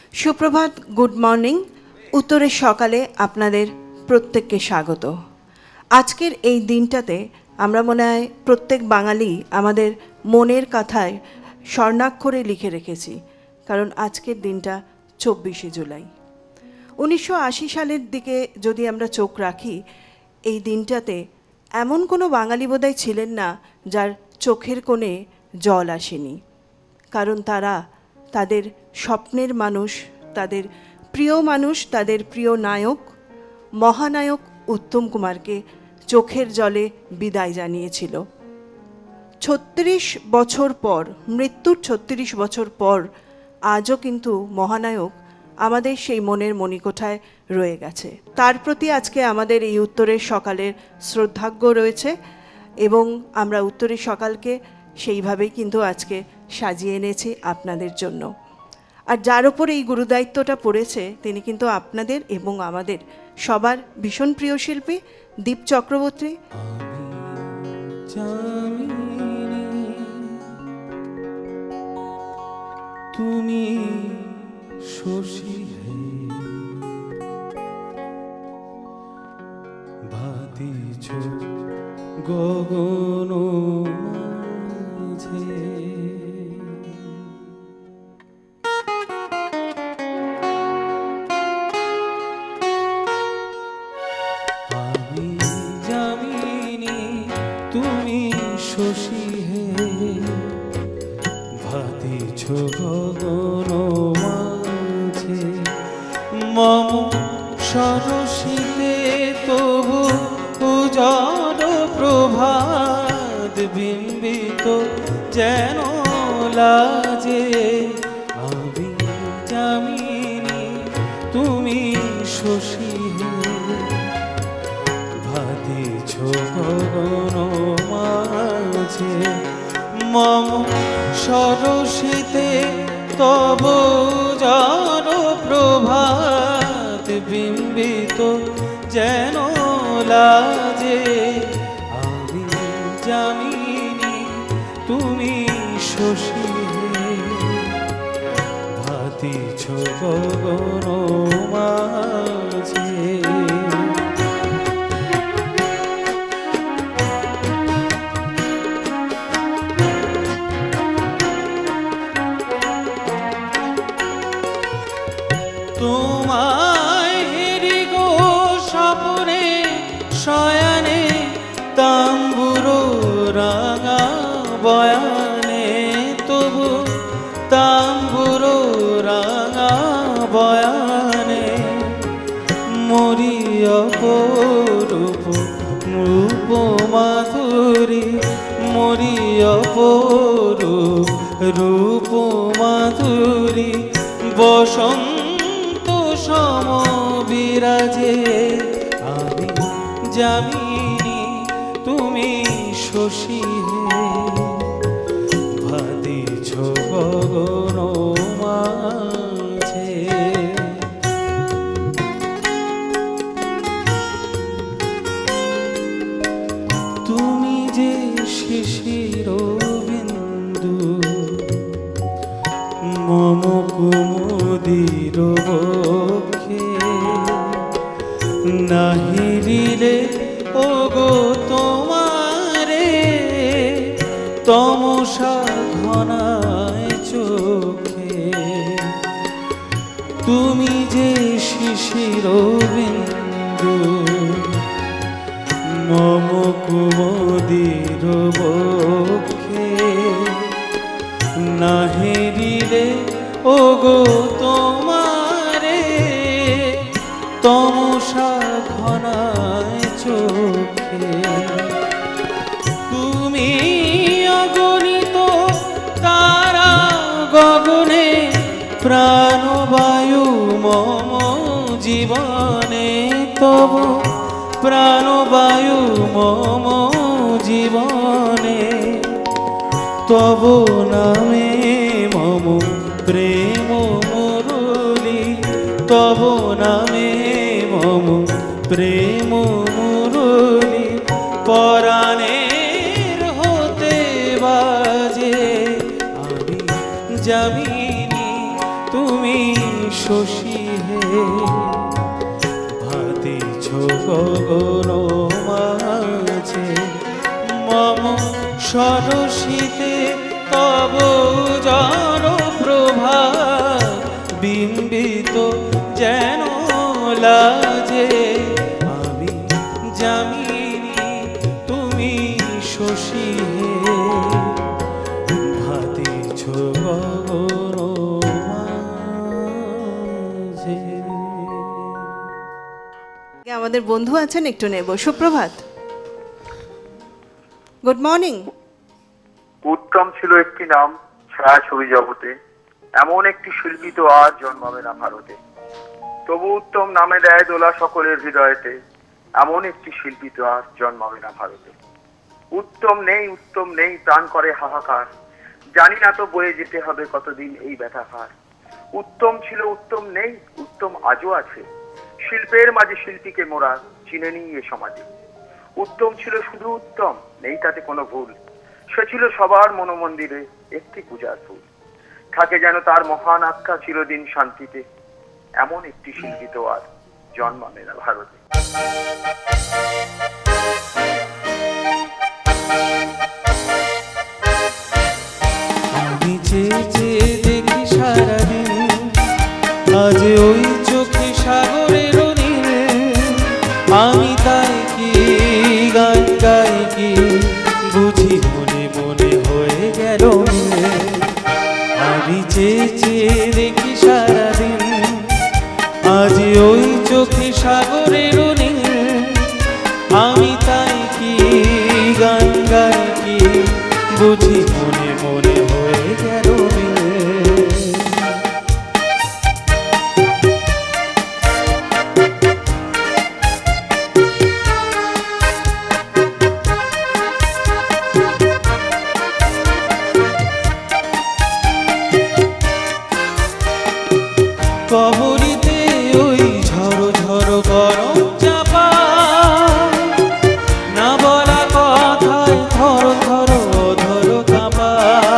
সুপ্রভাত, good morning. উত্তরের সকালে আপনাদের প্রত্যেককে স্বাগত। আজকের এই দিনটাতে আমরা মনে হয় প্রত্যেক বাঙালি আমাদের মনের কথায় স্বর্ণাক্ষরে লিখে রেখেছি, কারণ আজকের দিনটা 24শে জুলাই। 1980 সালের দিকে যদি আমরা চোখ রাখি, এই দিনটাতে এমন কোনো বাঙালি বোধহয় ছিলেন না যার চোখের কোণে জল আসেনি, কারণ তারা তাদের স্বপ্নের মানুষ, তাদের প্রিয় মানুষ, তাদের প্রিয় নায়ক মহানায়ক উত্তম কুমারকে চোখের জলে বিদায় জানিয়েছিল। 36 বছর পর, মৃত্যুর 36 বছর পর আজও কিন্তু মহানায়ক আমাদের সেই মনের মণিকোঠায় রয়ে গেছে। তার প্রতি আজকে আমাদের এই উত্তরের সকালের শ্রদ্ধাজ্ঞ রয়েছে এবং আমরা উত্তরের সকালকে সেইভাবেই কিন্তু আজকে সাজিয়ে এনেছি আপনাদের জন্য। আর যার ওপর এই গুরুদায়িত্বটা পড়েছে তিনি কিন্তু আপনাদের এবং আমাদের সবার ভীষণ প্রিয় শিল্পী দীপ চক্রবর্তী। তুমি শশী ভাতিছ গগন মাঝে, আমি জামিনী তুমি শশী হে ভাতিছ গগন মাঝে, মম সরসিতে তবু উজ্জ্বল প্রভাত বিম্বিত যেন লাজে, আমি জামিনী তুমি শশী হে ভাতিছ গগন মাঝে, মম সরসিতে তব জন প্রভাত বিম্বিত যেন লাজে, আমি জামিনী তুমি শশী হে ভাতিছ গগন মাঝে। তোমায় হেরি গো স্বপ্নে শয়নে, তাম্বুরো রাঙা বয়ানে, তবু তাম্বুরো রাঙা বয়ানে, মরি অপরূপ রূপ মাধুরী, মরি অপরূপ রূপ মাধুরী, বসন্ত সম বিরাজে, আমি জামিনী তুমি শশী হে ভাতিছ গগন মাঝে। তুমি যে শিশির বিন্দু মম কুমুদির বক্ষে, নাহিরিলে ওগো তোমারে তমসা ঘনায় চোখে, তুমি যে শিশির বিন্দু মম কুমুদির বক্ষে, নাহিরিলে ওগো তোমারে তমসা ঘনায় চোখে, তুমি অগণিত তারা গগনে, প্রাণবায়ু মম জীবনে, তব প্রাণবায়ু মম জীবনে, তব নামে মম প্রেম মুরলী, তব নামে মম প্রেম মুরলী, পরাণের হতে বাজে, আমি জামিনী তুমি তুমি শশী হে ভাতিছ গগন মাঝে মম সরসিতে তব জন প্রভা বিম্বিত যেন লাজে আমি জামিনী তুমি শশী হে ভাতিছ গগন মাঝে। আমাদের বন্ধু আছেন, একটু নেব। সুপ্রভাত, গুড মর্নিং। উত্তম ছিল একটি নাম ছায়াছবি জগতে, এমন একটি শিল্পী তো আর জন্মাবে না ভারতে। তবু উত্তম নামে দেয় দোলা সকলের হৃদয়েতে, এমন একটি শিল্পী তো আর জন্মাবে না ভারতে। উত্তম নেই প্রাণ করে হাহাকার, জানি না তো বয়ে যেতে হবে কতদিন এই ব্যথাহার। উত্তম ছিল উত্তম নেই, উত্তম আজও আছে, শিল্পের মাঝে শিল্পীকে মোরা চিনে নিই এ সমাজে। উত্তম ছিল শুধু উত্তম, নেই তাতে কোনো ভুল, সে ছিল সবার মনোমন্দিরে একটি পূজার ফুল। থাকে যেন তার মহান আখ্যা চিরদিন শান্তিতে, এমন একটি শিল্পী তো আর জন্মাবে না ভারতে। আমি চেয়ে চেয়ে দেখি সারাদিন, আজ ওই চোখে সাগরের নীল, আমি তাই কি গান গাই কি বুঝি মনে মনে হয়ে গেল। আমি চেয়ে চেয়ে দেখি সারাদিন, আজ ওই চোখে সাগরের নীল, আমি তাই কি গান গাই কি বুঝি মনে মনে হয়ে গেল। কবরিতে ওই ঝড়ো ঝড়ো গরম চাপা, না বলা কথায় থর থর অধর কাঁপা।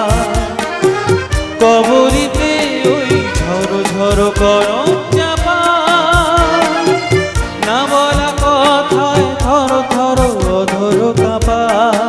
কবরিতে ওই ঝড়ো ঝড়ো গরম চাপা, না বলা কথায় থর থর অধর কাঁপা।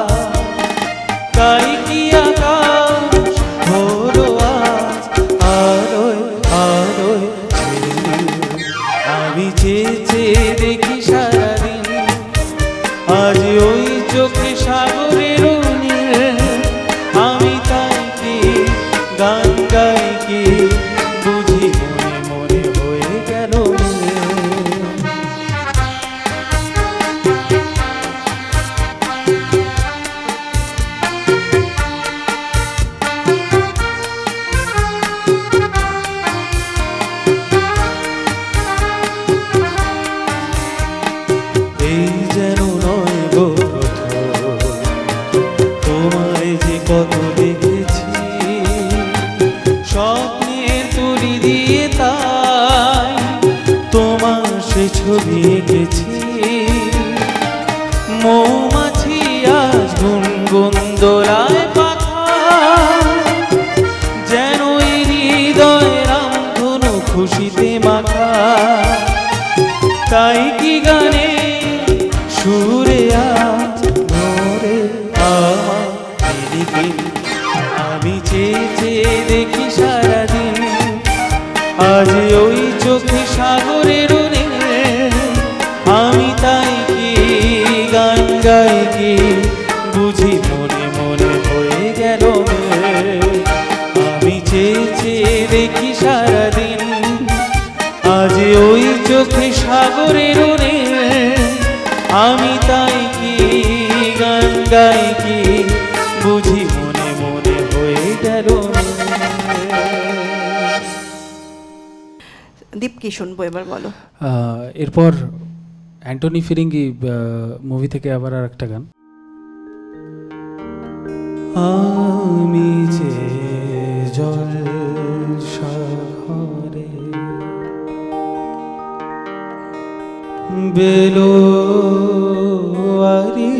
তাই কি আকাশ হলো আজ আলোয় আলোয় ছেয়ে। আমি চেয়ে চেয়ে দেখি সারাদিন, আজ ওই চোখে সাগরের নীল, আমি তাই কি গান গাই কি বুঝি মনে মনে হয়ে গেল। এই যেন নয় গো প্রথম, তোমায় যে কত দেখেছি স্বপ্নের তুলি দিয়ে, তাই তোমার সে ছবি এঁকেছি। মৌমাছি আজ গুনগুন দোলায় পাখা, যেন এই হৃদয় রামধনু খুশিতে মাখা। তাই কি গানে সুরে আজ ভোরে আমার দিন, আমি চেয়ে চেয়ে দেখি সারাদিন, আজ ওই চোখে সাগরের নীল, আমি তাই কি গান গাই কি বুঝি মনে মনে হয়ে গেল। আমি চেয়ে চেয়ে দেখি সারাদিন, আজ ওই চোখে সাগরের নীল, আমি তাই কি গান গাই কি বুঝি মনে মনে হয়ে গেল। দীপ, কি শুনবো এবার বলো। এরপর অ্যান্টনি ফিরিঙ্গি মুভি থেকে আবার আর একটা গান। আমি যে জল সাগরে বেলো আরি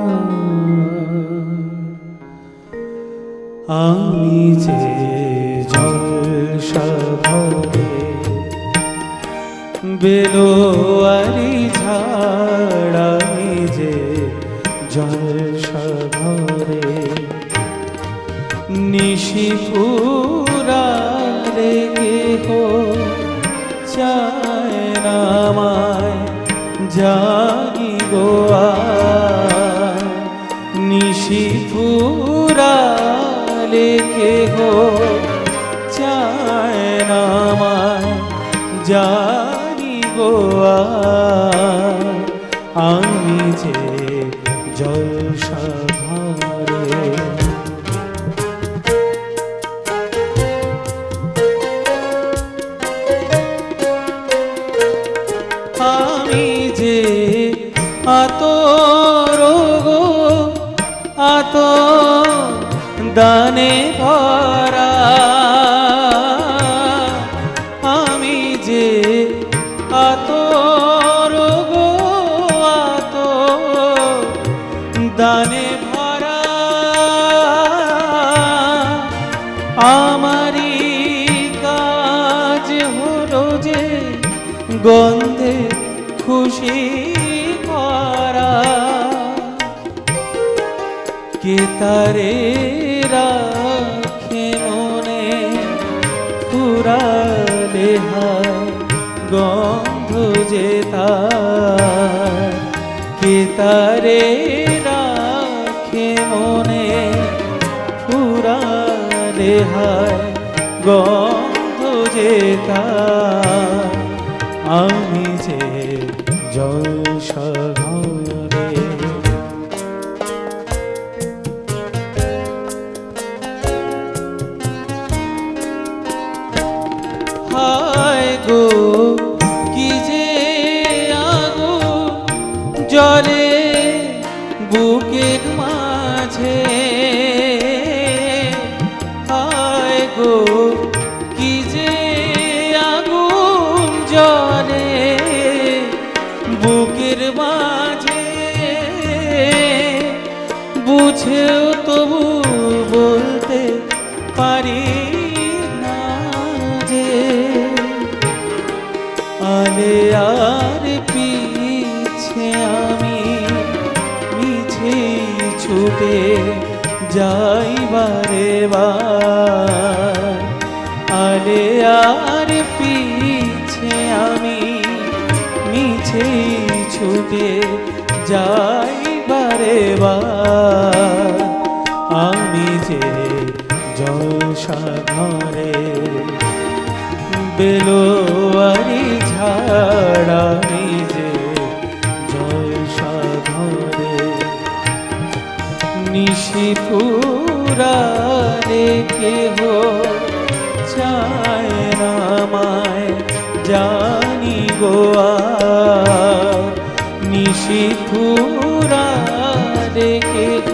আমি যে বেলোয়ারি ঝাড় আমি যে জলসাগরে নিশি ফুরালে কেহ চায় না আমায় জাগিব আর। নিশি ফুরালে কেহ চায় না আমায় জাগিব আর। আমি যে জলসাগরে আমি যে আতর গো আত দানে ভরা। আমি যে আতর গো আত দানে ভরা। আমারই কাজ হলো যে গন্ধে খুশি করা। কে তারে রাখে মনে ফুরালে হায় গন্ধ যে তার। কে তারে রাখে মনে ফুরালে হায় গন্ধ যে তার। আমি যে জলসাগরে হায় গো কি যে আগুন জলে বুকের মাঝে। হায় গো কি যে আগুন জলে বুকের মাঝে। বুঝেও তবু বলতে পারি না যে আলে আর পিছে আমি মিছে ছুটে যাই বারে বার। আলে আর পিছে আমি মিছে ছুটে যাই বারে বার। আমি যে জলসাগরে বেলোয়ারি ঝাড় আমি যে জলসাগরে নিশি ফুরালে কেহ চায় না আমায় জানি গো আর। নিশি ফুরালে কেহ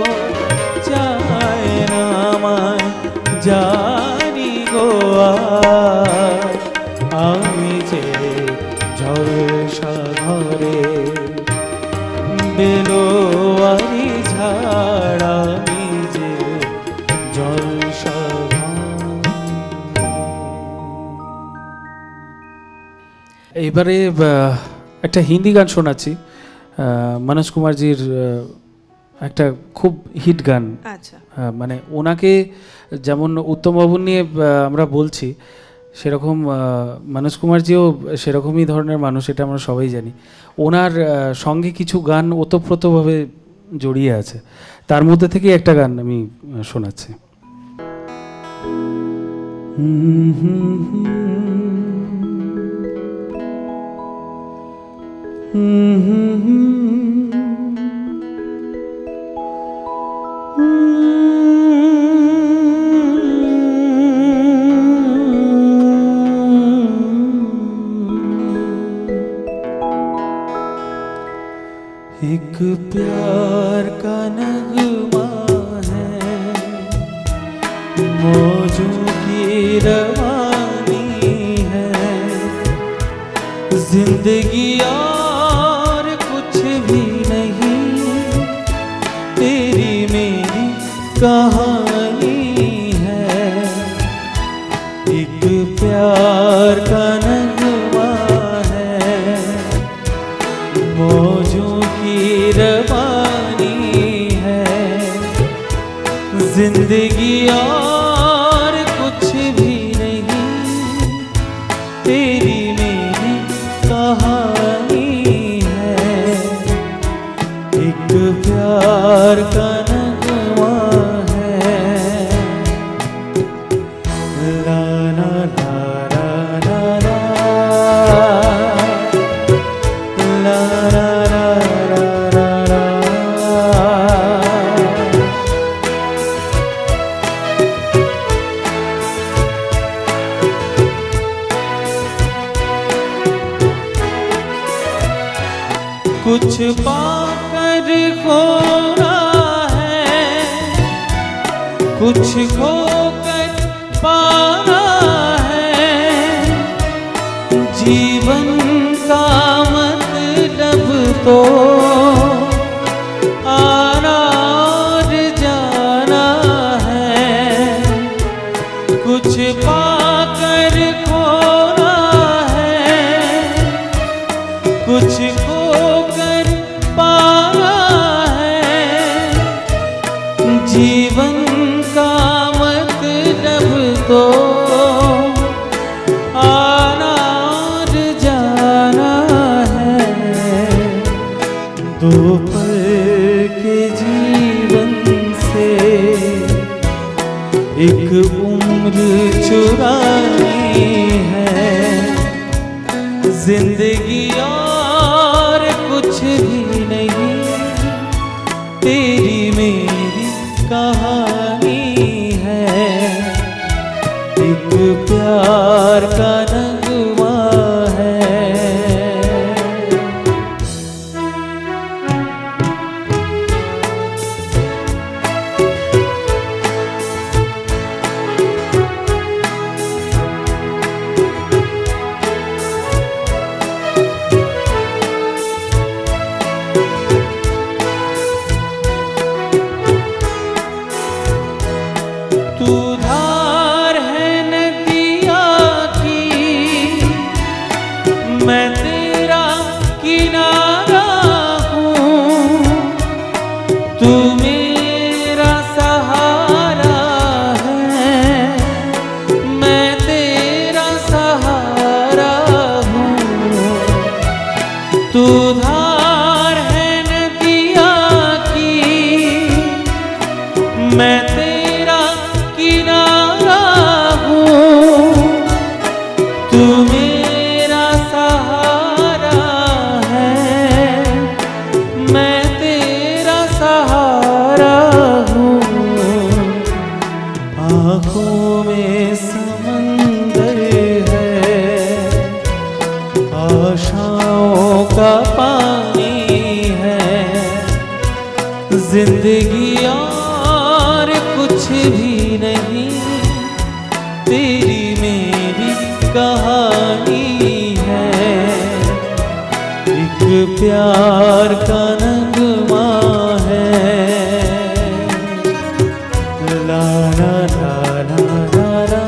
চায় না আমায় জানি গো আর। আমি যে জলসাগরে বেলোয়ারি ঝাড় আমি যে জলসাগরে। এবারে একটা হিন্দি গান শোনাচ্ছি মনোজ কুমারজির একটা খুব হিট গান। আচ্ছা, মানে ওনাকে যেমন উত্তমবাবু নিয়ে আমরা বলছি সেরকম মনোজ কুমারজিও সেরকমই ধরনের মানুষ, এটা আমরা সবাই জানি। ওনার সঙ্গে কিছু গান ওতপ্রোতভাবে জড়িয়ে আছে, তার মধ্যে থেকে একটা গান আমি শোনাচ্ছি। एक प्यार का नगमा है, मौजों की रवानी है, जिंदगी और कुछ भी नहीं, तेरी मेरी कहानी है। एक प्यार का नगमा है, ला ला ला ला ला ला, ला ला ला ला ला ला। कुछ पाकर खोना है, कुछ खोकर पाना है, जीवन का मतलब तो आना और जाना है। कुछ पाकर खोना है, कुछ खोकर पाना है, जीवन का मतलब तो आना और जाना है। दो पल के जीवन से एक उम्र चुरानी है। जिंदगी और कुछ भी नहीं, तेरी मेरी कहानी है। एक प्यार का नगमा है। तू धार है नदिया की, मैं तेरा किनारा हूँ। तू मेरा सहारा है, मैं तेरा सहारा हूँ। तू धार है नदिया की, मैं तेरा किनारा हूँ। तू मेरा सहारा है, मैं तेरा सहारा हूँ। आँखों में समंदर है, आशाओं का पानी है। जिंदगी और कुछ भी नहीं, तेरी मेरी कहानी है। एक प्यार का नगमा है। ला ला ला ला ला ला,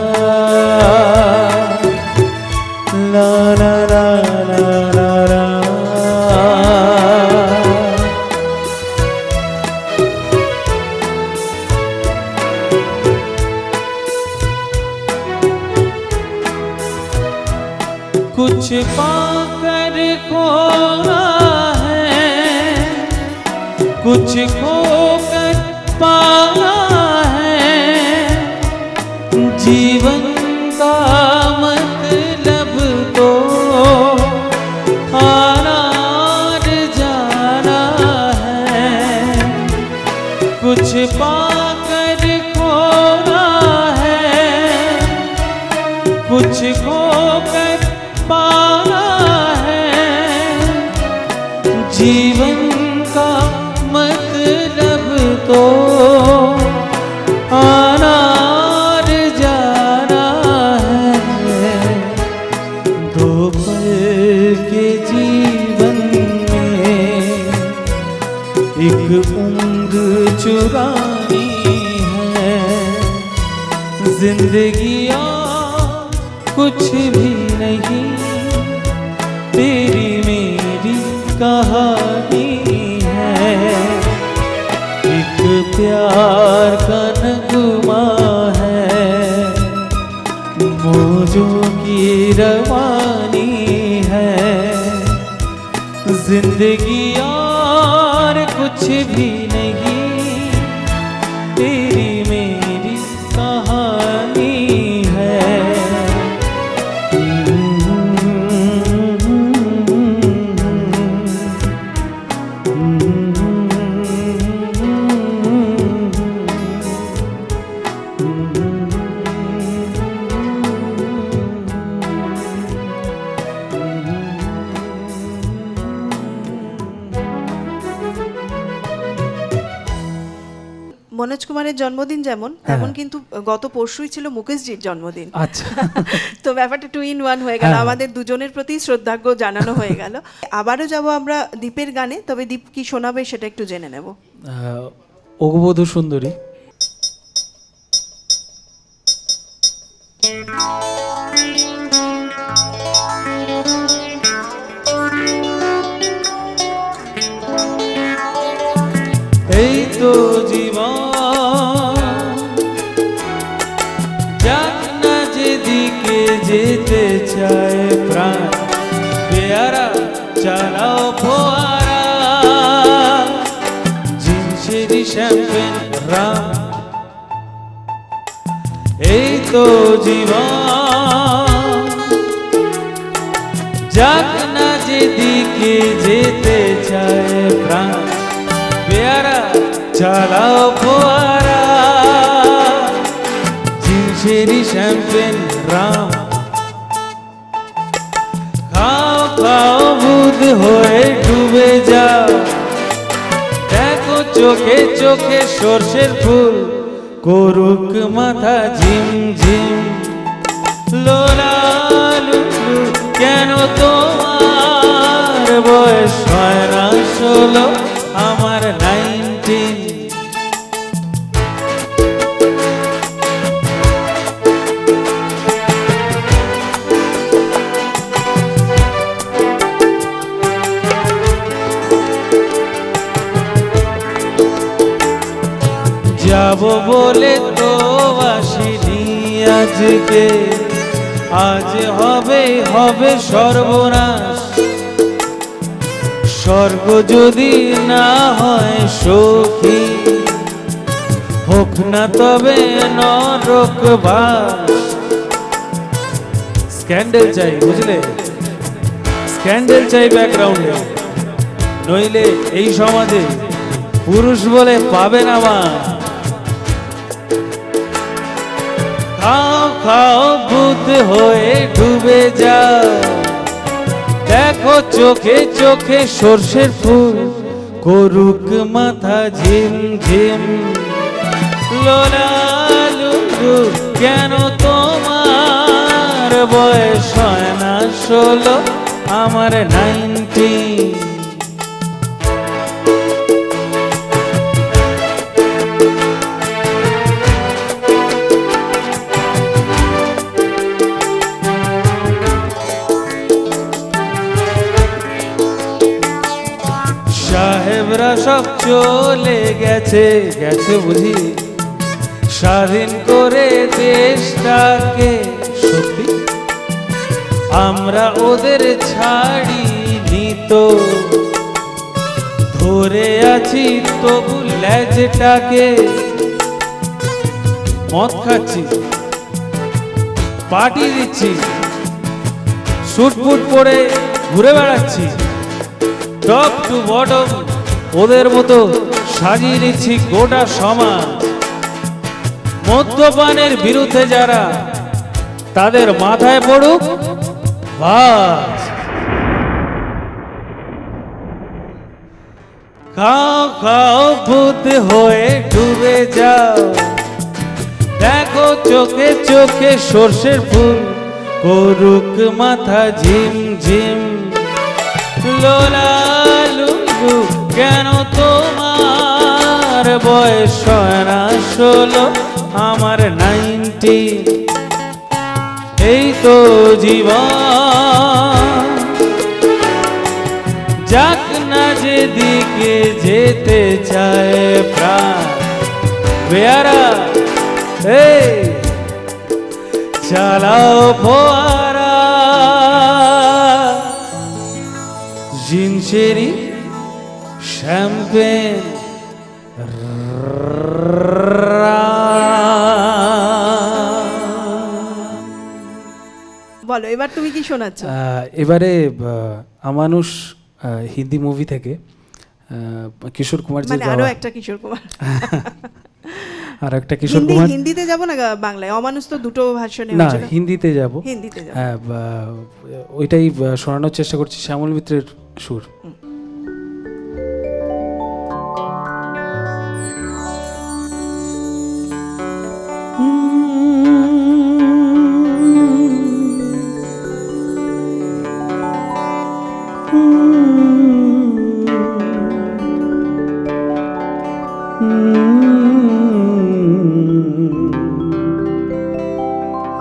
ला ला ला ला ला ला। कुछ पाकर खोना है, कुछ खोकर पाना है, जीवन का मतलब तो आना और जाना है। कुछ पाकर खोना है, कुछ खोकर पाना है, जीवन का मतलब तो आना और जाना है। दो पल के जीवन में एक उम्र चुरानी है। जिंदगी कुछ भी नहीं, तेरी मेरी कहानी है। एक प्यार का नगमा है, मौजों की रवानी है। जिंदगी और कुछ भी नहीं, तेरी मेरी कहानी है। মনোজ কুমারের জন্মদিন যেমন, তেমন কিন্তু গত পরশুই ছিল মুকেশজির জন্মদিন। আচ্ছা। তো ব্যাপারটা 2 in 1 হয়ে গেল, হ্যাঁ। আমাদের দুজনের প্রতি শ্রদ্ধাজ্ঞ জানানো হয়ে গেল। আবারও যাব আমরা দীপের গানে, তবে দীপ কি শোনাবে সেটা একটু জেনে নেব। অগবধূ সুন্দরী। এই তো জীবন, যাক না যেদিকে যেতে চায় প্রাণ, পেয়ারা চালাও ফোয়ারা, জিনসেরি শ্যাম্পেন রাম। এই তো জীবন, যাক না যেদিকে যেতে চায় প্রাণ, পেয়ারা চালাও ফোয়ারা, জিনসেরি শ্যাম্পেন রাম। খাও খাও বুধ হয়ে ডুবে যাও, দেখো চোখে চোখে সর্ষের ফুল, করুক মাথা ঝিম ঝিম। লোলা লুলু কেন তোমার বয়স হয় না 16, আমার 19। যাব বলে তো আসিনি আজকে, আজ হবে হবে সর্বনাশ। স্বর্গ যদি না হয় সখী, হোক না তবে নরকবাস। স্ক্যান্ডেল চাই, বুঝলে, স্ক্যান্ডেল চাই ব্যাকগ্রাউন্ডে, নইলে এই সমাজে পুরুষ বলে পাবে না মা। খাও খাও বুধ হয়ে ডুবে যাও, দেখো চোখে চোখে সর্ষের ফুল, করুক মাথা ঝিম ঝিম। লোলা লুলু কেন তোমার বয়স হয় না 16, আমার 19। সাহেবরা সব চলে গেছে গেছে বুঝি, স্বাধীন করে দেশটাকে। সত্যি আমরা ওদের ছাড়িনি তো, ধরে আছি তবু লেজটাকে। মদ খাচ্ছি, পার্টি দিচ্ছি, স্যুট বুট পরে ঘুরে বেড়াচ্ছি, টপ টু বটম ওদের মতো সাজিয়ে নিচ্ছি গোটা সমাজ। মদ্যপানের বিরুদ্ধে যারা, তাদের মাথায় পড়ুক বাজ। খাও খাও ভূত হয়ে ডুবে যাও, দেখো চোখে চোখে সর্ষের ফুল, করুক মাথা ঝিম ঝিম। লোলা লুলু কেন তোমার বয়স হয় না 16, আমার 19। এই তো জীবন, যাক না যেদিকে যেতে চায় প্রাণ, পেয়ারা এই চালাও ফোয়ারা, জিনসেরি শ্যাম্পেন বলো এবার তুমি কি শোনাচ্ছ? এবারে আমানুষ হিন্দি মুভি থেকে কিশোর কুমার জি, মানে আরো একটা কিশোর কুমার, আর একটা কিশোর কুমার। হিন্দিতে যাব না বাংলায়? অমানুষ তো দুটো ভার্সনে না, হয়েছিল। হিন্দিতে যাব। হিন্দিতে যাব। হ্যাঁ, ওইটাই শোনানোর চেষ্টা করছি, শ্যামল মিত্রের সুর।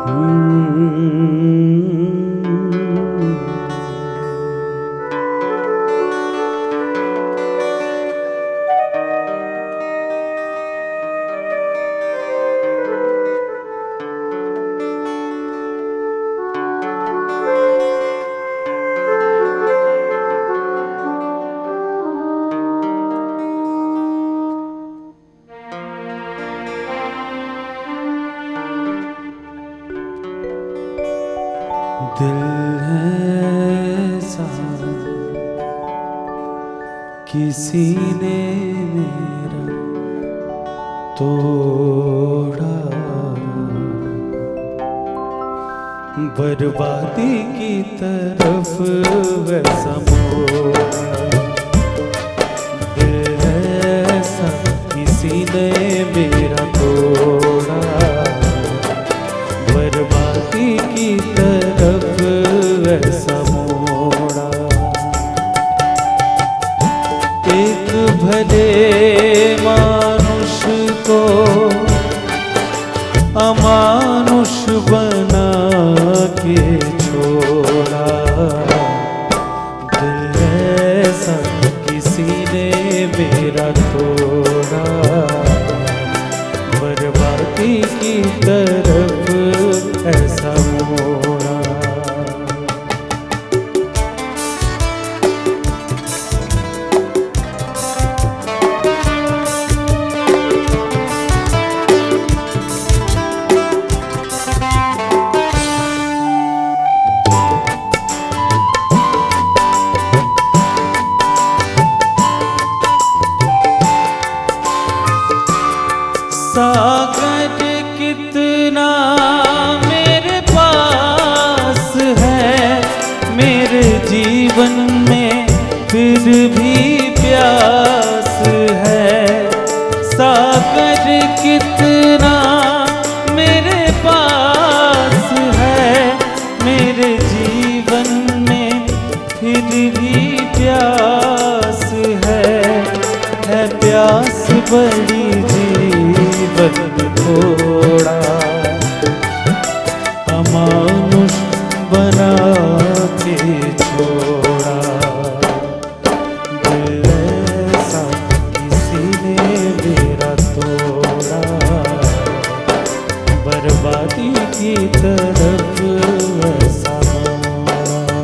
दिल है सा किसी ने मेरा तोड़ा, बर्बादी की तरफ वैसा मोड़ा। दिल है सा किसी ने मेरा तोड़ा, बर्बादी की तरफ ऐसा मोड़ा। एक भले मानुष को अमानुष बना के छोड़ा। दिल ऐसा किसी ने मेरा तोड़ा, बर्बादी की तरफ ऐसा मोड़ा। सागर कितना मेरे पास है, मेरे जीवन में फिर भी प्यास है। सागर कितना मेरे पास है, मेरे जीवन में फिर भी प्यास है प्यास बड़ी जीवन थोड़ा, अमानुष बना के छोड़ा। दिल ऐसा किसी ने मेरा तोड़ा, बर्बादी की तरफ ऐसा मोड़ा।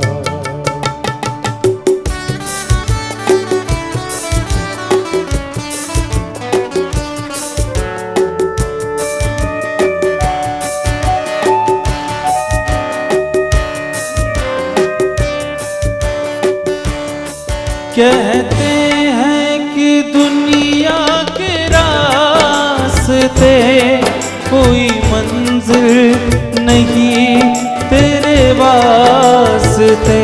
कहते हैं कि दुनिया के रास्ते कोई मंजिल नहीं तेरे वास्ते।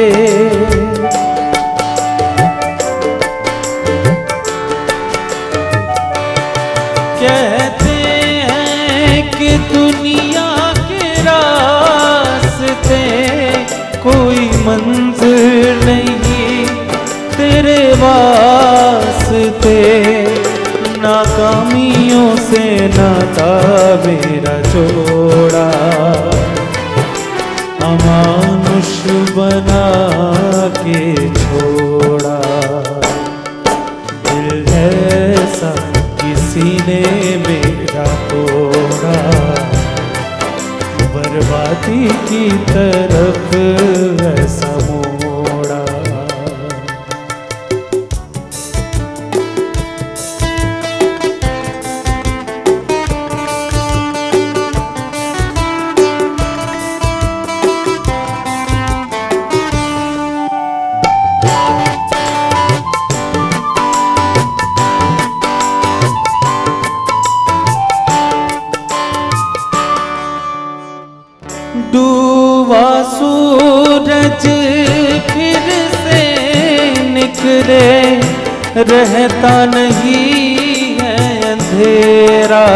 कहते हैं कि दुनिया के रास्ते कोई मंजिल नहीं तेरे वास्ते। नाकामियों से नाता मेरा जोड़ा, अमानुष बना के छोड़ा। दिल ऐसा किसी ने मेरा तोड़ा, बर्बादी की तरफ ऐसा मोड़ा। डूबा सूरज फिर से निकले, रहता नहीं है अंधेरा।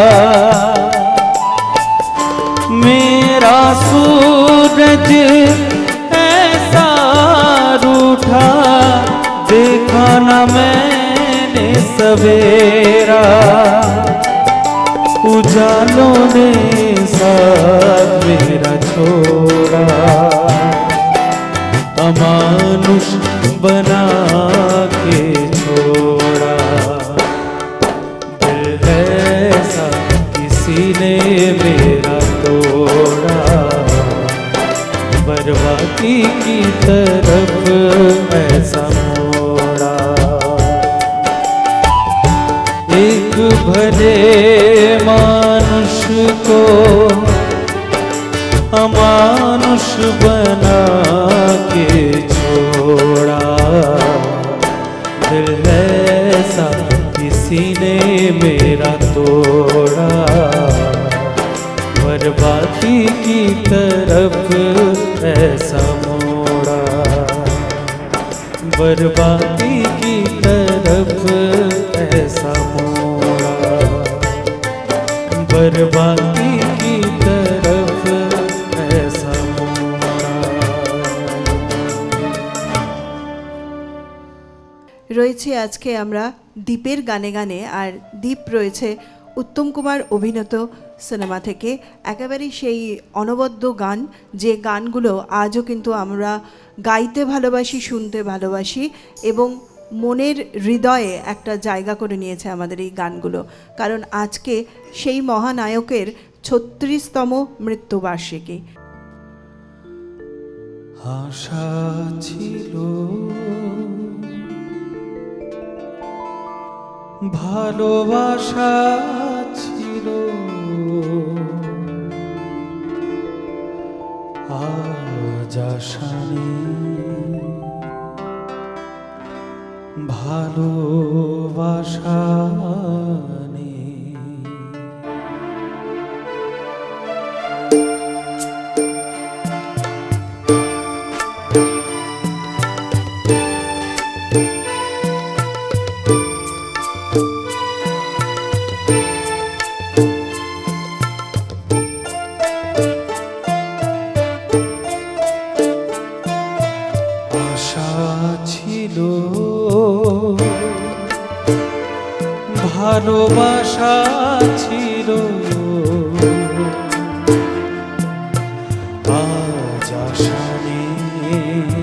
मेरा सूरज ऐसा रूठा, देखा न मैंने सवेरा। जालों ने साथ मेरा छोड़ा, अमानुष बना के छोड़ा। दिल ऐसा किसी ने मेरा तोड़ा, बर्बादी की तरफ ऐसा मोड़ा। एक भले मानुष को अमानुष बना के छोड़ा। दिल ऐसा किसी ने मेरा तोड़ा, बर्बादी की तरफ ऐसा मोड़ा, बर्बादी की तरफ ऐसा मोड़ा, बर्बादी की तरफ ऐसा मोड़ा। রয়েছে আজকে আমরা দীপের গানে গানে, আর দীপ রয়েছে উত্তম কুমার অভিনীত সিনেমা থেকে একেবারেই সেই অনবদ্য গান, যে গানগুলো আজও কিন্তু আমরা গাইতে ভালোবাসি, শুনতে ভালোবাসি এবং মনের হৃদয়ে একটা জায়গা করে নিয়েছে আমাদের এই গানগুলো। কারণ আজকে সেই মহানায়কের ৩৬তম মৃত্যুবার্ষিকী। আশা ছিল, ভালোবাসা ছিল, আজ আশা নেই, ভালোবাসা নেই। ভালোবাসা ছিল, আজ আশা নেই,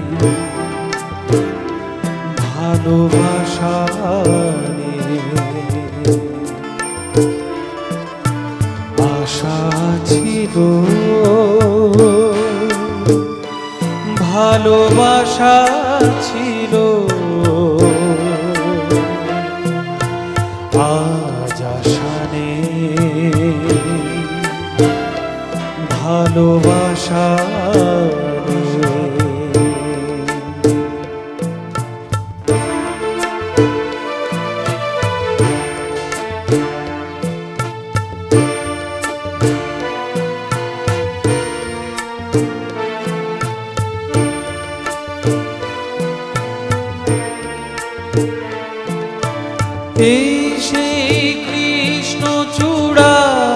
ভালোবাসা নেই। আশা ছিল, ভালোবাসা ছিল, আজ আশা নেই, ভালোবাসা নেই। এই সেই কৃষ্ণচূড়া,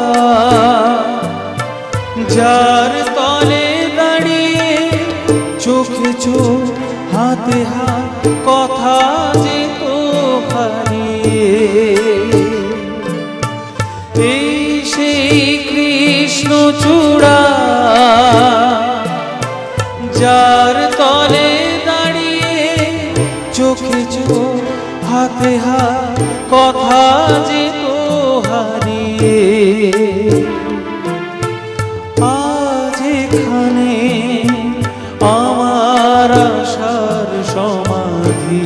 যার তলে দাঁড়িয়ে চোখে চোখ হাতে হাত কথা যেত হারিয়ে। এই সেই কৃষ্ণচূড়া, যার তলে দাঁড়িয়ে চোখে চোখ হাতে হাত কথা যেত হারিয়ে। আজ এখানে আমার আশার সমাধি,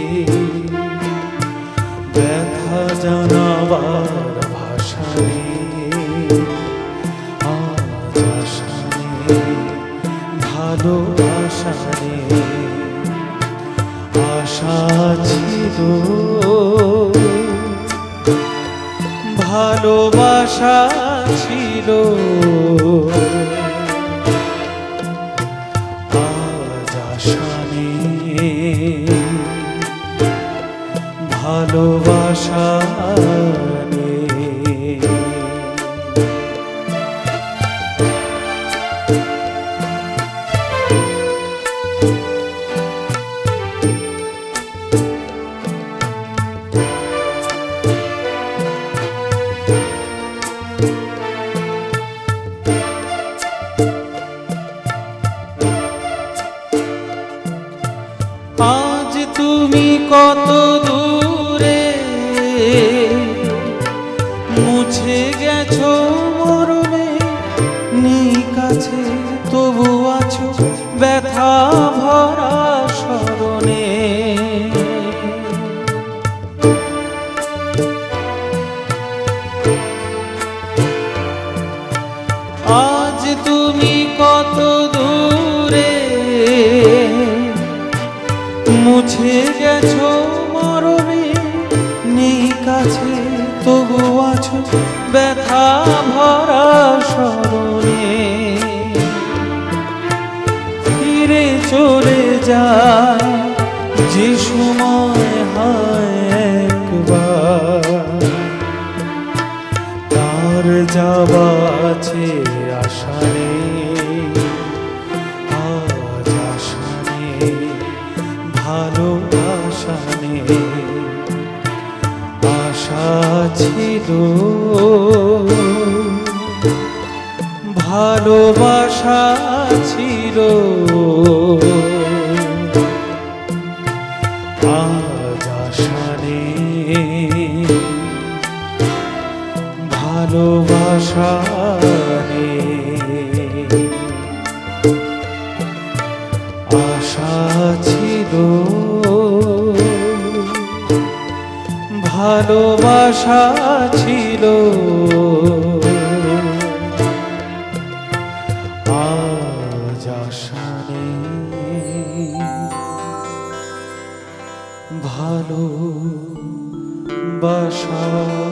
ব্যথা জানাবার ভাষা নেই। আজ আশা নেই, ভালোবাসা নেই। আশা ছিল, ভালোবাসা ছিল, আজ আশা নেই, ভালোবাসা নেই। কত দূরে মুছে গেছো মরমে, নেই কাছে তবু আছো ব্যথা ভরা স্মরণে। আজ তুমি কত দূরে মুছে গেছো মরমে, নেই কাছে তবু আছো ব্যথা ভরা স্মরণে। ফিরে চলে যায় যে সময় হয় একবার, তার যাওয়া আছে আশা নেই, আজ আশা নেই, ভালোবাসা নেই। আশা ছিল, ভালোবাসা ছিল, আজ আশা নেই, ভালোবাসা নেই। আশা ছিল, ভালোবাসা ছিল, আজ আশা নেই, ভালোবাসা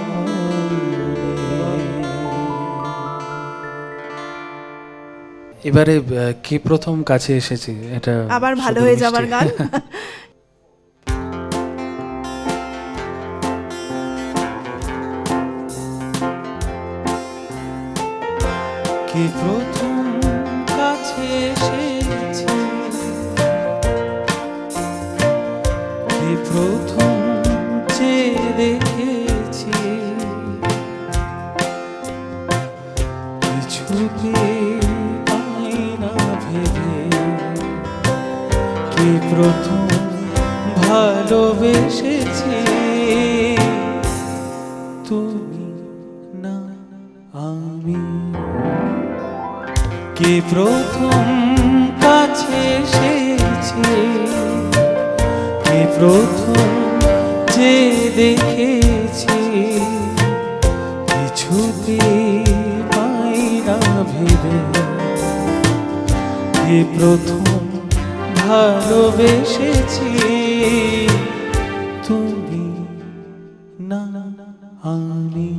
এবারে কে প্রথম কাছে এসেছে এটা আবার ভালো শুধু হয়ে যাবার মিষ্টি। গান। কে প্রথম কাছে এসেছে, কে প্রথম চেয়ে দেখেছি, কিছুতে পাই না ভেবে, কে প্রথম ভালোবেসেছে, তুমি না আমি। কে প্রথম কাছে এসেছে, কে প্রথম যে দেখেছি, কিছুতে পাই না ভেবে, কে প্রথম ভালোবেসেছি, তুমি না আমি।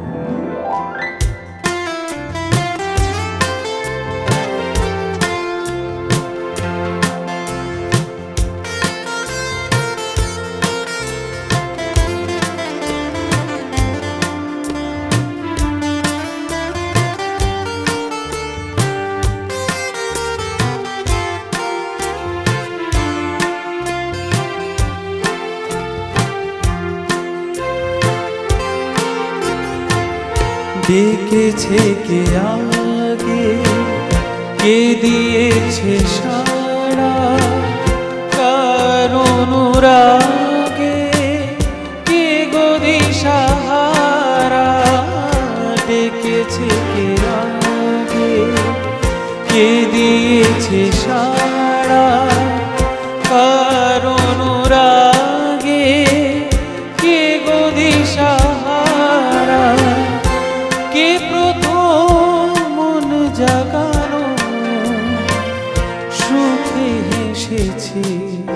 ডেকেছে কে আগে, কে দিয়েছে সারা, কার অনুরাগে কে গো দিশাহারা। ডেকেছে কে আগে, কে দিয়েছে সারা, কার অনুরাগে কে গো দিশাহারা। কে প্রথম মন জাগানো, সুখে হেসেছে,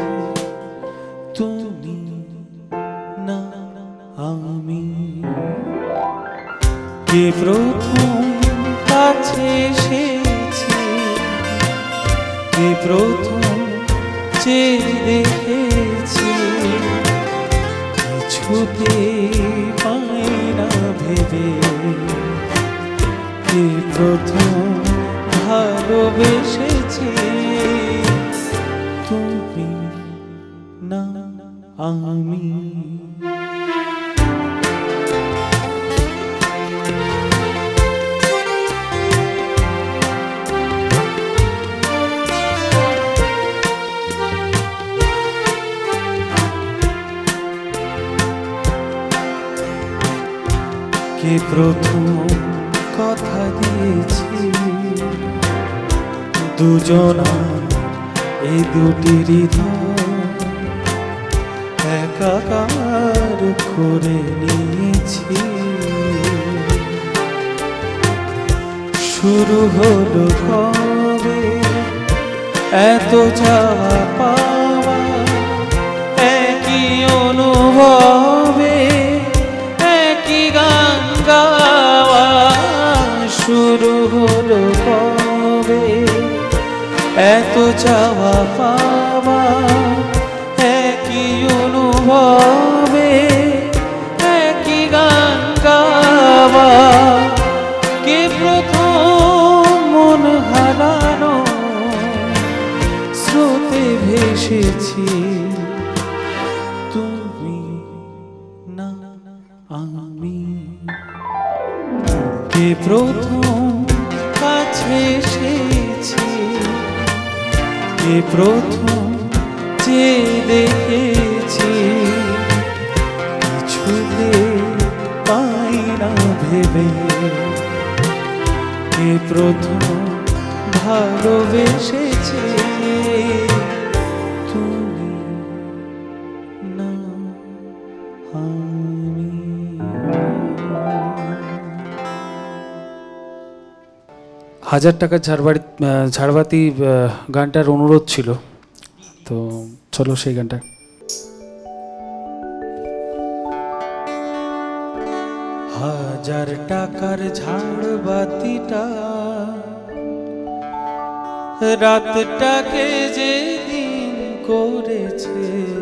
তুমি না আমি। কে প্রথম কাছে এসেছে, কে প্রথম চেয়ে দেখেছি, কিছুতে পাই না ভেবে, কে প্রথম ভালোবেসেছে, তুমি না আমি। প্রথম কথা দিয়েছি দুজনা এই দুটি হৃদয় একাকার করে নিয়েছি। শুরু হলো কবে এত চাওয়া পাওয়া, একই অনুভবে একই গান গাওয়া। শুরু হলো কবে এত চাওয়া পাওয়া, একই অনুভবে একই গান গাওয়া। কে প্রথম মন হারানো স্রোতে ভেসেছি, তুমি না আমি। কে প্রথম কাছে এসেছি, কে প্রথম চেয়ে দেখেছি, কিছুতে পাই না ভেবে। কে প্রথম ভালোবেসেছে, তুমি না আমি। হাজার টাকার ঝাড়বাতি গানটার অনুরোধ ছিল, তো চলো সেই গানটা। হাজার টাকার ঝাড়বাতিটা রাতটাকে যে দিন করেছে,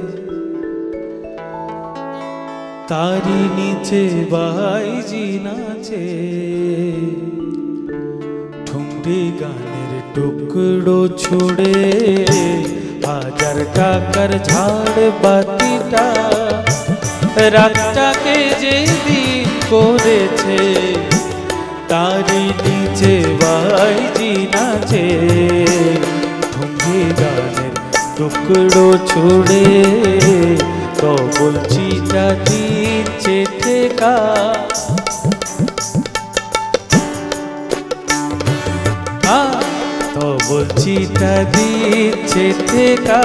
তারি নিচে বাইজি নাচে। ঠুংরি গানের টুকরো ছুড়ে হাজার টাকার ঝাড়বাতিটা রাতটাকে যে দিন করেছে, তারি নিচে বাইজি নাচে। ঠুংরি গানের টুকরো ছুড়ে তো বলছি তা দিচ্ছে ঠেকা। তো বলছি তা দিচ্ছে ঠেকা।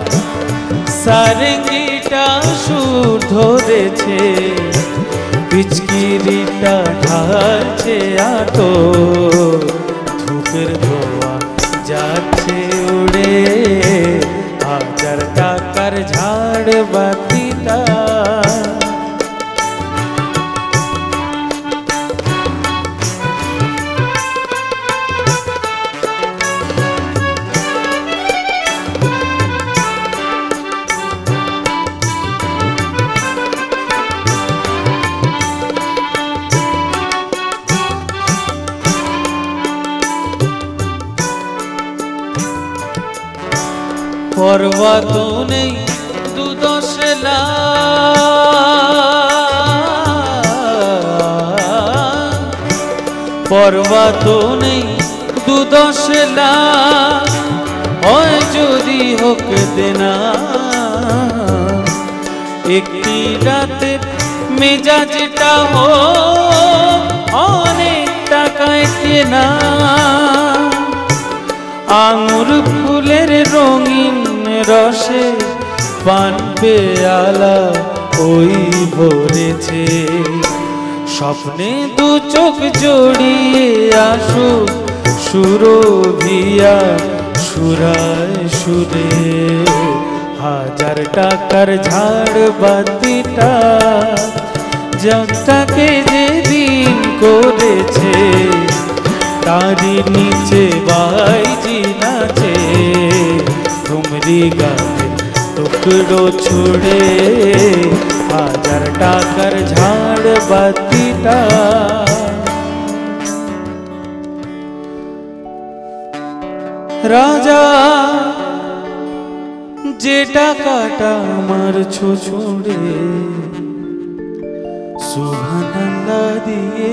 সারেঙ্গিটা সুর ধরেছে, পিচকিরিটা ঢালছে আটো। ধূপের ধোয়া যাচ্ছে উড়ে হাজার টাকার ঝাড়বাতিটা। পরোয়া তো নেই দুদশ লাখ, পরোয়া তো নেই দুদশ লাখ। হয় যদি হোক দেনা একটি রাতের মেজাজটা হোক অনেক টাকায় কেনা। আঙুর ফুলের রঙিন রসে পান পেয়ালা ওই ভরেছে। স্বপ্নে দু চোখ জড়িয়ে আসো সুরভিয়া সুরায় সুরে। হাজার টাকার ঝাড়বাতিটা জগটাকে যেদিন করেছে, তারি নিচে বাইজি নাচে। ঠুমরি গানের টুকরো ছুড়ে হাজার টাকার ঝাড়বাতিটা। রাজা যে টাকাটা আমার ছুঁড়ে সুবহানাল্লাহ দিয়ে,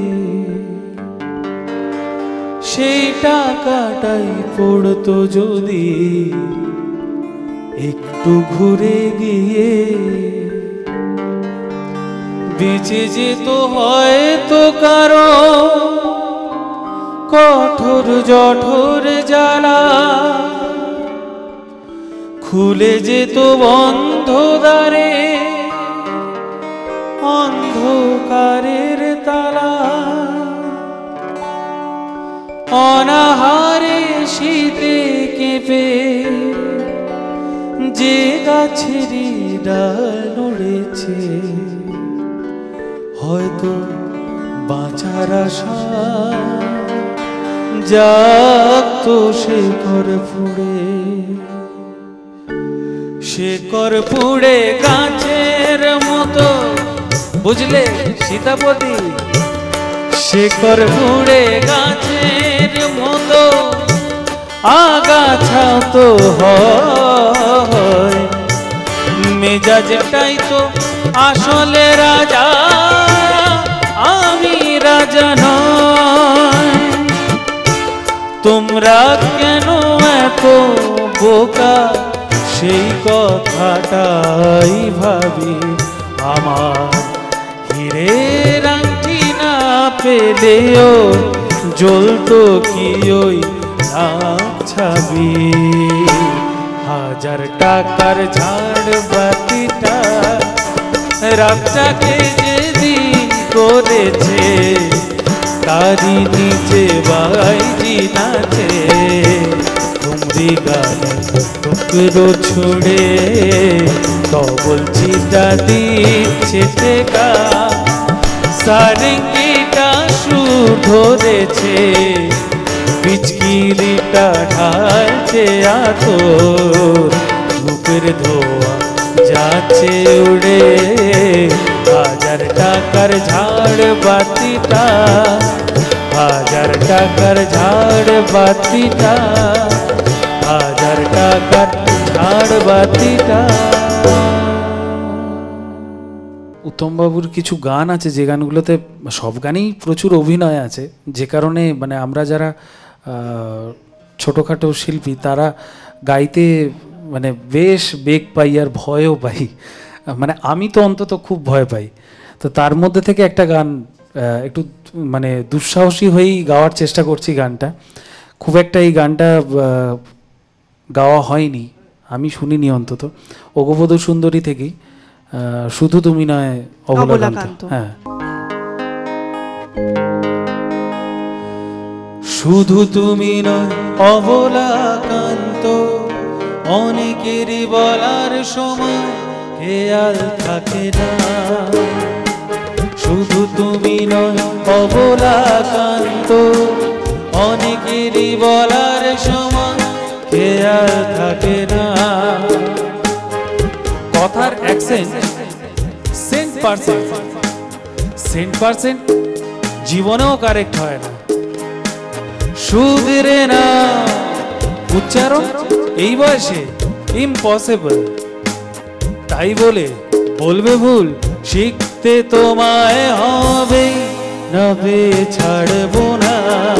সেই টাকাটাই পড়তো যদি একটু ঘুরে গিয়ে। বেঁচে যেত হয়তো কারো কঠোর জঠোর জ্বালা, খুলে যেত বন্ধ দ্বারে অন্ধকারের তালা, অনাহারে শীতে কেঁপে যে গাছেরই ডাল নড়েছে, হয়তো বাঁচার আশা জাগতো শেকড় পুড়ে, শেকড় পুড়ে গাছের মতো, বুঝলে সীতাপতি, শেকড় পুড়ে গাছের মতো আগাছা তো হয়, মেজাজটাই তো আসলে রাজা, আমি রাজা নয়। তোমরা কেন এত বোকা সেই কথাটাই ভাবি, আমার হীরের আংটি না পেলেও জ্বলতো কি ওই ছাবি, হাজার টাকার ঝাড় বাতিটা রাতটাকে যেদিন করেছে, তারি নিচে বাইজি নাচে, তুমি গানে টুকরো ছুড়ে ডবল চিটা দিচ্ছে টেকা, সারেঙ্গিটা সুর ধরেছে, পিচকিরিটা ঢালছে আতর, বুকের ধোয়া যাচ্ছে উড়ে, হাজার টাকার ঝাড় বাতিটা, হাজার টাকার ঝাড় বাতিটা, হাজার টাকার ঝাড় বাতিটা। উত্তমবাবুর কিছু গান আছে যে গানগুলোতে, সব গানেই প্রচুর অভিনয় আছে, যে কারণে মানে আমরা যারা ছোটোখাটো শিল্পী তারা গাইতে মানে বেশ বেগ পাই আর ভয়ও পাই, মানে আমি তো অন্তত খুব ভয় পাই। তো তার মধ্যে থেকে একটা গান একটু মানে দুঃসাহসী হয়েই গাওয়ার চেষ্টা করছি। গানটা খুব একটা, এই গানটা গাওয়া হয়নি, আমি শুনিনি অন্তত, অগবধূ সুন্দরী থেকেই, শুধু তুমি নয় অবলাকান্ত। হ্যাঁ, শুধু তুমি নয় অবলাকান্ত, অনেকেরই বলার সময় খেয়াল থাকে না, শুধু তুমি নয় অবলাকান্ত, অনেকেরই বলার সময় খেয়াল থাকে না। কথার অ্যাকসেন্ট সেন্ট জীবনেও কারেক্ট হয় না, শুধরে না উচ্চারণ এই বয়সে ইম্পসিবল, তাই বলে বলবে ভুল, শিখতে তোমায় হবে, নবে ছাড়বো না।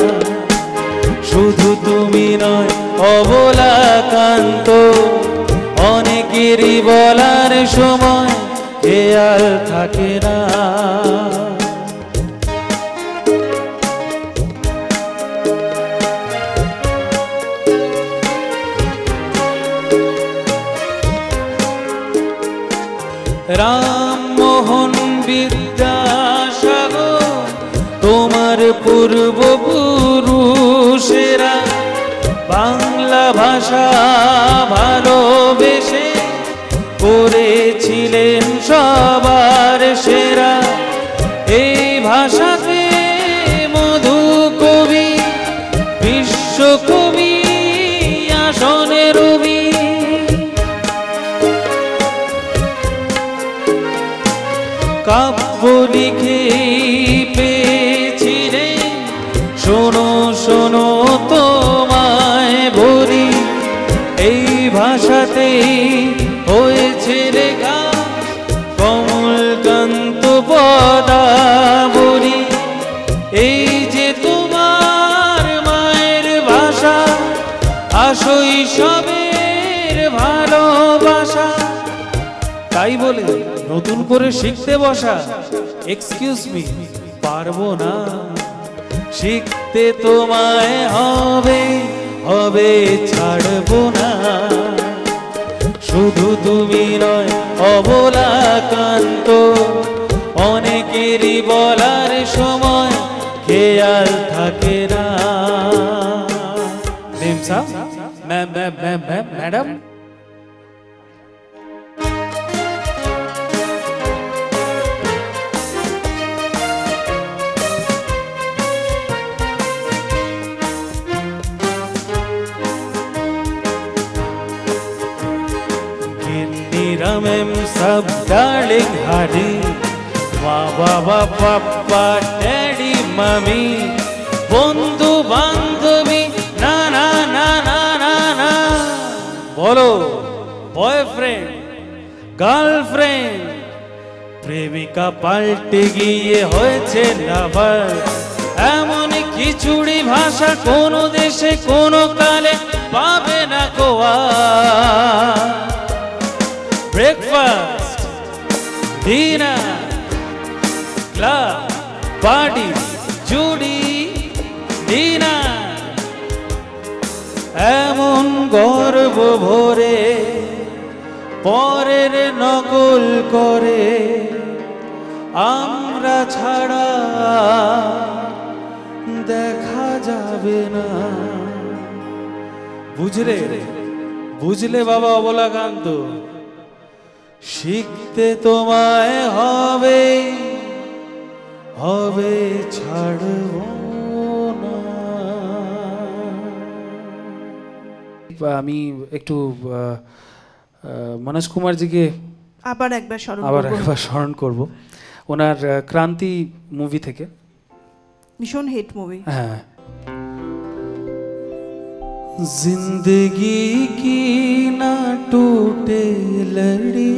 শুধু তুমি নয় অবলাকান্ত, অনেকেরই বলার সময় খেয়াল থাকে না। রামমোহন বিদ্যাসাগর তোমার পূর্বপুরুষেরা বাংলা ভাষা ভালোবেসে করেছিলেন সবার সেরা। এই ভাষাতে মধু কবি, বিশ্বকবি আসনে রবি, কাব্য লিখে পেয়েছিলেন। শোনো শোনো তোমায় বলি, এই ভাষাতেই হয়েছে লেখা কমলকান্ত পদাবলী। এই যে তোমার মায়ের ভাষা, শৈশবের ভালোবাসা, তাই বলে নতুন করে শিখতে বসা, এক্সকিউজ মি, পারবো না। শিখতে তোমায় হবে, হবে ছাড়বো না। শুধু তুমি নয় অবলাকান্ত, অনেকেরই বলার সময় খেয়াল থাকে না। ম্যাডাম, सब डार्लिंग हाडी, बाबा पापा डैडी मम्मी, बंधु बांधवी, ना ना ना ना ना ना, बोलो बॉयफ्रेंड গার্লফ্রেন্ড, প্রেমিকা পাল্টে গিয়ে হয়েছে লাভার। এমন খিচুড়ি ভাষা কোনো দেশে কোনো কালে পাবে না Goa. Breakfast, dinner, club, party, জুড়ি, ডিনার, এমন গর্ব ভরে পরের নকল করে আমরা ছাড়া দেখা যাবে না। বুঝলে বুঝলে বাবা অবলাকান্ত, শিখতে তোমায় হবে, হবে ছাড়ব না। আমি একটু মনোজ কুমারজিকে আবার একবার স্মরণ করব ওনার ক্রান্তি মুভি থেকে। ভীষণ হিট মুভি। হ্যাঁ। जिंदगी की ना टूटे लड़ी,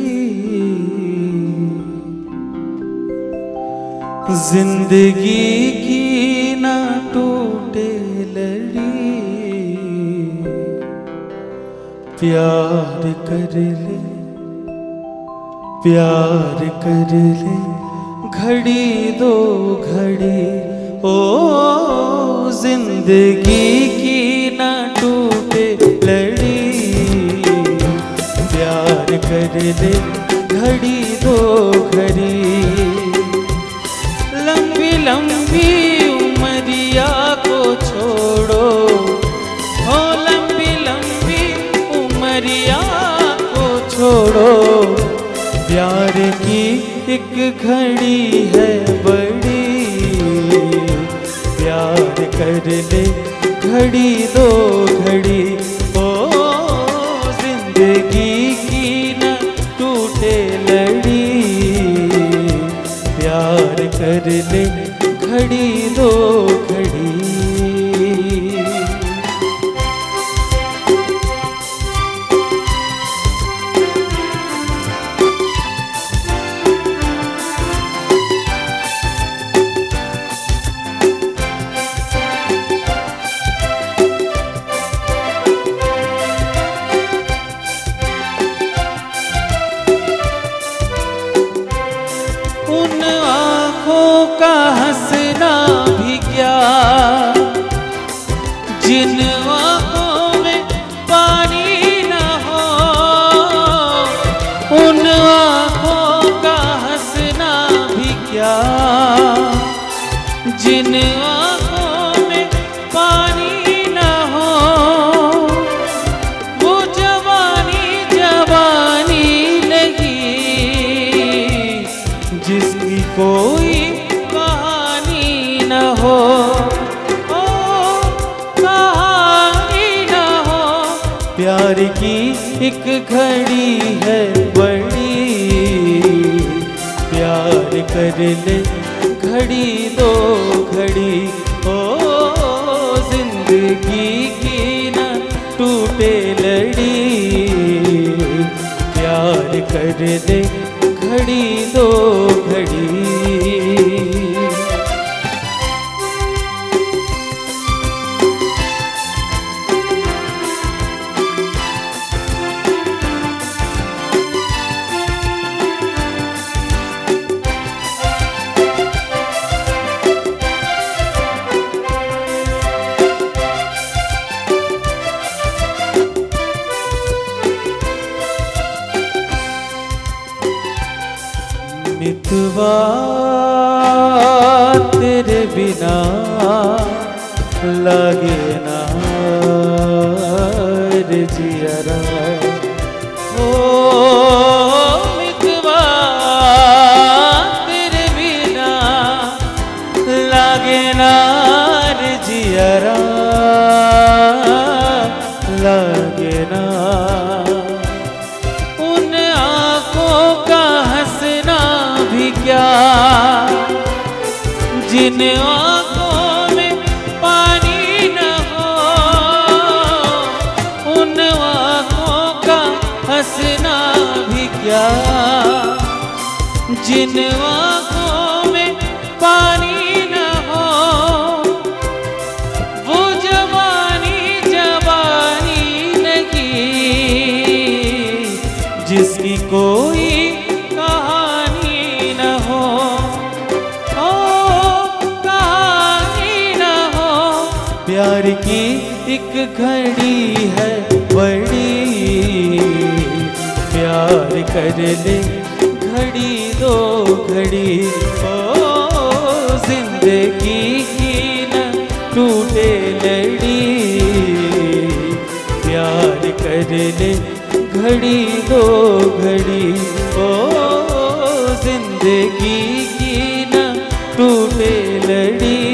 जिंदगी की ना टूटे लड़ी, प्यार कर ले, प्यार कर ले, घड़ी दो घड़ी, ओ जिंदगी की ना टूटे लड़ी, प्यार कर ले, घड़ी दो घड़ी। लंबी लंबी उमरिया को छोड़ो, हो लंबी लंबी उमरिया को छोड़ो, प्यार की एक घड़ी है बड़ी, प्यार कर ले, घड़ी दो घड़ी, ओ जिंदगी की न टूटे लड़ी, प्यार कर ले, घड़ी दो घड़ी। का हंसना भी क्या, जिन आँखों में पानी न हो, उन आँखों का हंसना भी क्या, जिन आँखों में पानी न हो, वो जवानी जवानी नहीं जिसकी कोई हो, ओ कहानी न हो, प्यार की एक घड़ी है बड़ी, प्यार कर ले, घड़ी दो घड़ी, ओ जिंदगी की न टूटे लड़ी, प्यार कर ले, घड़ी दो घड़ी। मितवा तेरे बिना लगे ना रे जियरा ओ मितवा तेरे बिना लगे ना रे जियरा लगे ना उन आँखों का हंसना भी क्या जिन आँखों में पानी न हो उन आँखों का हंसना भी क्या जिन आँखों में पानी न हो वो जवानी जवानी नहीं जिसकी कोई कहानी न हो ओ कहानी न हो प्यार की एक घड़ी है बड़ी प्यार कर ले घड़ी दो घड़ी ओ जिंदगी की न टूटे लड़ी प्यार कर ले घड़ी दो घड़ी ओ जिंदगी की न टूटे लड़ी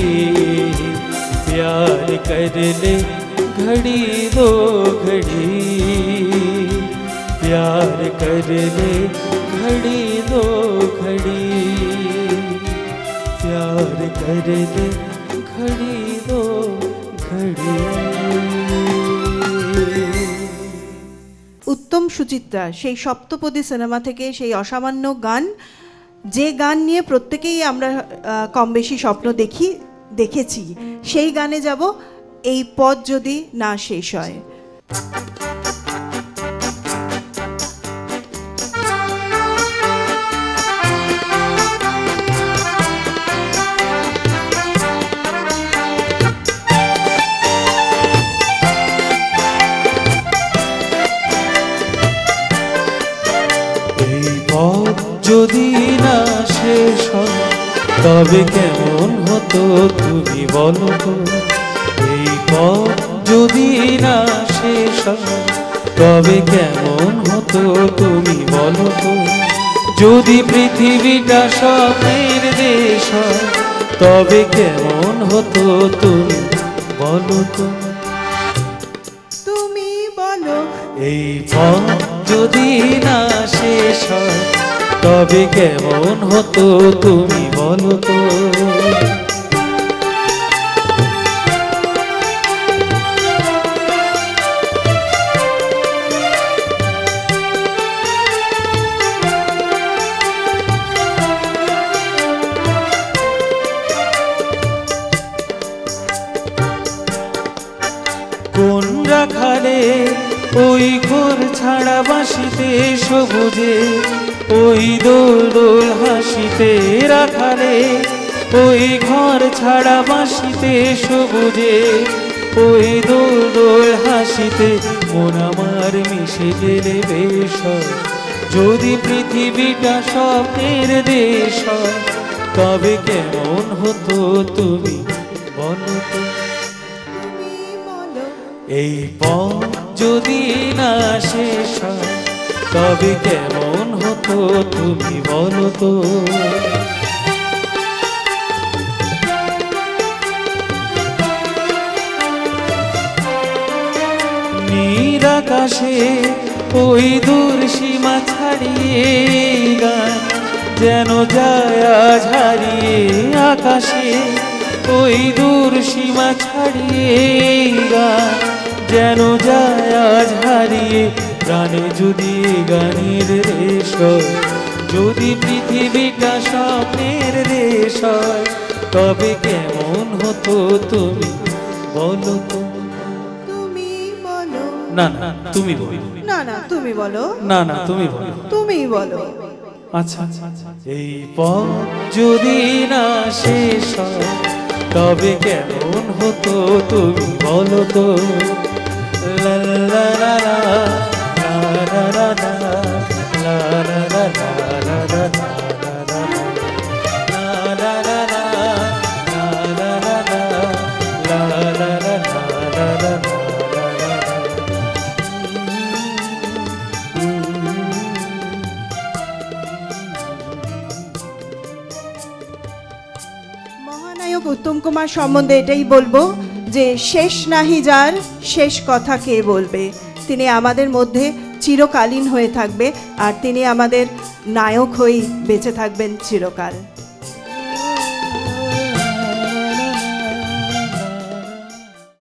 प्यार कर ले घड़ी दो घड़ी प्यार कर ले घड़ी दो घड़ी प्यार कर ले घड़ी दो घड़ी উত্তম সুচিত্রা সেই সপ্তপদী সিনেমা থেকে সেই অসামান্য গান, যে গান নিয়ে প্রত্যেকেই আমরা কম বেশি স্বপ্ন দেখেছি, সেই গানে যাব এই পথ যদি না শেষ হয়। যদি না শেষ হয় তবে কেমন হতো তুমি বলো তো এই পথ যদি না শেষ হয় তবে কেমন হতো তুমি বলো তো যদি পৃথিবীটা স্বপ্নের দেশ হয় তবে কেমন হতো তুমি বলো তো তুমি বলো এই পথ যদি না শেষ হয় তবে কেমন হতো তুমি বলো তো কোন রাখালে ওই ঘোর ছাড়া বাঁশিতে সবুজে ওই দোল দোল হাসিতে রাখালে ওই ঘর ছাড়া বাঁশিতে সবুজে ওই দোল দোল হাসিতে মন আমার মিশে গেলে বেশ হয় যদি পৃথিবীটা স্বপ্নের দেশ হয় তবে কেমন হতো তুমি বলো তো এই পথ যদি না শেষ হয় তবে কেমন হতো তুমি বলো তো নীল আকাশে ওই দূর সীমা ছাড়িয়ে গান যেন যায় আজ হারিয়ে আকাশে ওই দূর সীমা ছাড়িয়ে গান যেন যায় আজ হারিয়ে প্রাণে যদি গানের রেশ হয় যদি পৃথিবীটা স্বপ্নের দেশ হয় তবে কেমন হতো তুমি বলো তো তুমি বলো না না তুমি বলো না না তুমি বলো না না তুমি বলো তুমি বলো আচ্ছা এই পথ যদি না শেষ হয় তবে কেমন হতো তুমি বলো তো লা লা লা লা লা লা লা লা লা লা লা লা লা লা লা উত্তম কুমার সম্বন্ধে এটাই বলবো যে শেষ নাহি যার, শেষ কথা কে বলবে। তিনি আমাদের মধ্যে চিরকালীন হয়ে থাকবে, আর তিনি আমাদের নায়ক হয়েই বেঁচে থাকবেন চিরকাল।